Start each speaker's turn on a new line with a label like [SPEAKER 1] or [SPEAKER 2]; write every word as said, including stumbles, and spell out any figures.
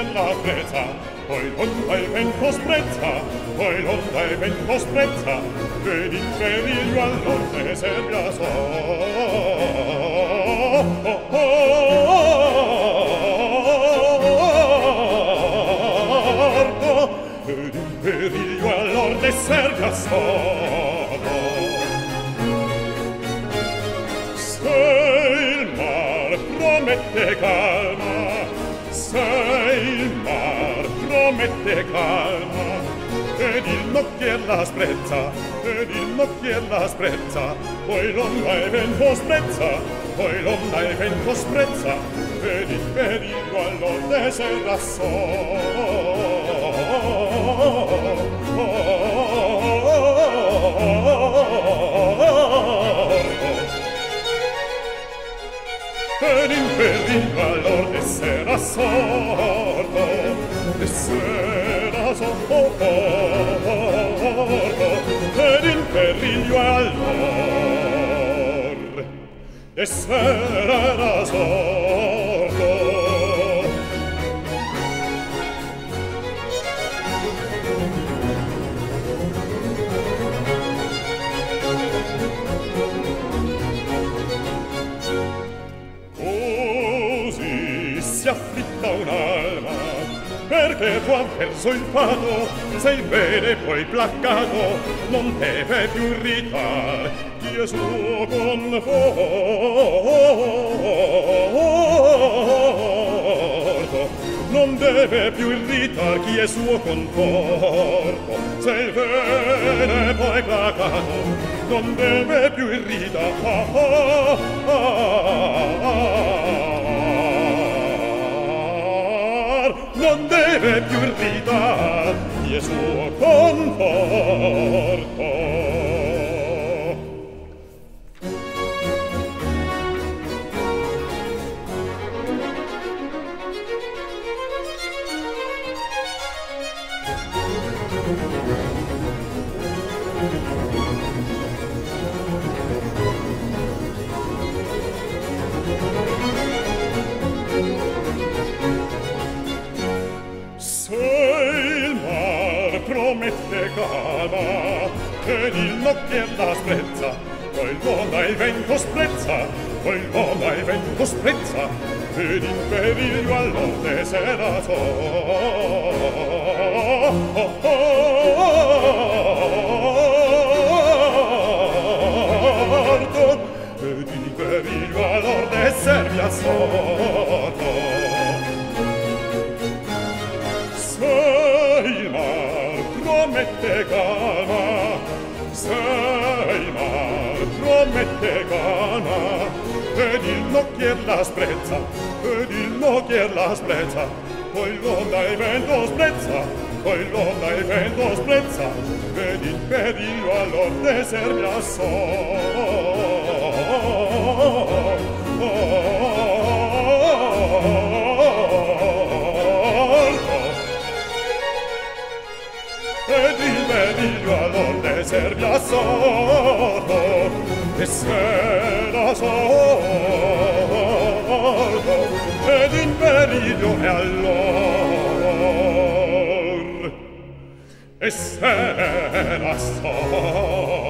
[SPEAKER 1] la sprezza, poi l'onda il vento sprezza, poi l'onda il vento sprezza, ed in periglio all'onde serve a sordo, ed in periglio all'onde serve a sordo. Se il mar promette calma, se il mar promette calma, ed il nocchier la sprezza, ed il nocchier la sprezza, poi l'onda e vento sprezza, poi l'onda e vento sprezza, ed il periglio all'onde serra ed in periglio all'orde s'era sordo, e s'era sordo, ed in periglio all'orde e s'era sordo. Si afflitta un'alma perché tu ha perso il fato, se il bene poi placcato non deve più irritar chi è suo conforto, non deve più irritar chi è suo conforto, se il bene poi placcato non deve più irritar non deve più irritar chi è suo conforto. Promette calma, ed il nocchier la sprezza, poi l'onda il vento sprezza, poi l'onda il vento sprezza, ed in periglio all'onde s'era sordo, ed in periglio all'onde serve a sordo. Promette calma, se il mar promette calma, ed il nocchier la sprezza, ed il nocchier la sprezza, poi l'onda il vento sprezza, poi l'onda il vento sprezza, ed il periglio all'onde serve a ed il periglio all'onde serve a sordo, e s'era sordo, ed in periglio è allor, e s'era sordo.